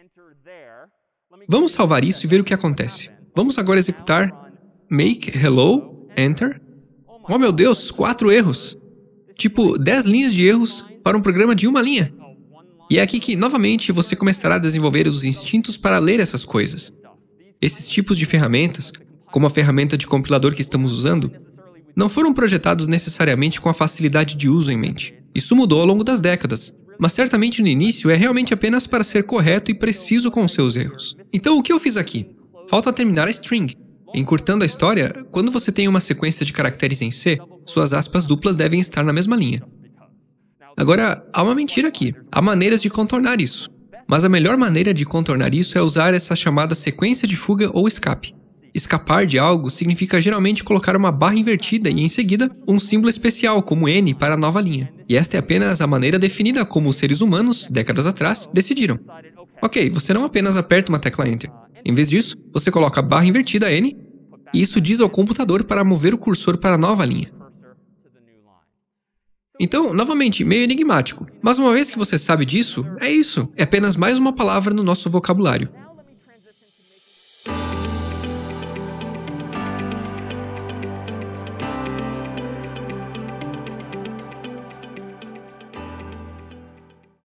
Vamos salvar isso e ver o que acontece. Vamos agora executar make hello, enter. Oh meu Deus, 4 erros. Tipo, 10 linhas de erros para um programa de uma linha. E é aqui que, novamente, você começará a desenvolver os instintos para ler essas coisas. Esses tipos de ferramentas, como a ferramenta de compilador que estamos usando, não foram projetados necessariamente com a facilidade de uso em mente. Isso mudou ao longo das décadas, mas certamente no início é realmente apenas para ser correto e preciso com os seus erros. Então, o que eu fiz aqui? Falta terminar a string. Encurtando a história, quando você tem uma sequência de caracteres em C, suas aspas duplas devem estar na mesma linha. Agora, há uma mentira aqui. Há maneiras de contornar isso. Mas a melhor maneira de contornar isso é usar essa chamada sequência de fuga ou escape. Escapar de algo significa geralmente colocar uma barra invertida e, em seguida, um símbolo especial, como N, para a nova linha. E esta é apenas a maneira definida como os seres humanos, décadas atrás, decidiram. Ok, você não apenas aperta uma tecla Enter. Em vez disso, você coloca a barra invertida N, e isso diz ao computador para mover o cursor para a nova linha. Então, novamente, meio enigmático. Mas uma vez que você sabe disso, é isso. É apenas mais uma palavra no nosso vocabulário.